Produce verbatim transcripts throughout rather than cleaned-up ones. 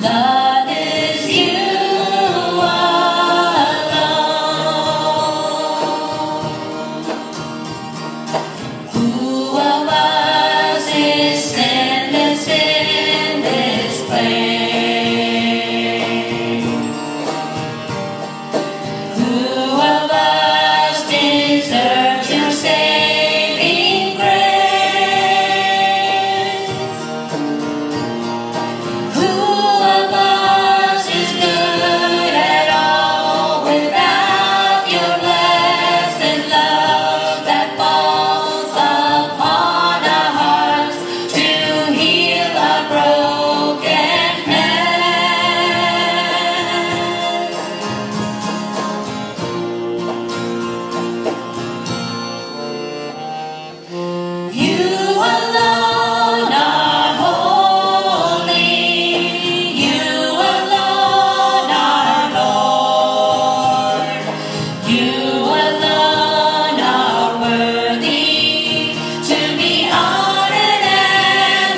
Love is you alone. Who of us is sinless in this place? Who of us deserves your saving grace? Who of us is good at all without your blessed love that falls upon our hearts to heal our brokenness? You alone are holy. You alone are Lord. You alone are worthy to be honored and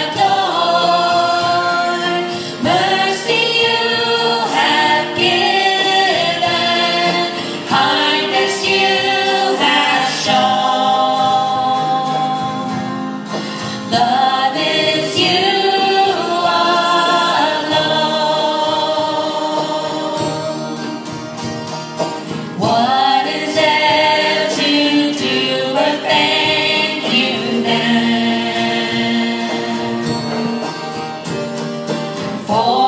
adored. Mercy you have given, kindness you have shown. Love is you alone. What is there to do but thank you then? For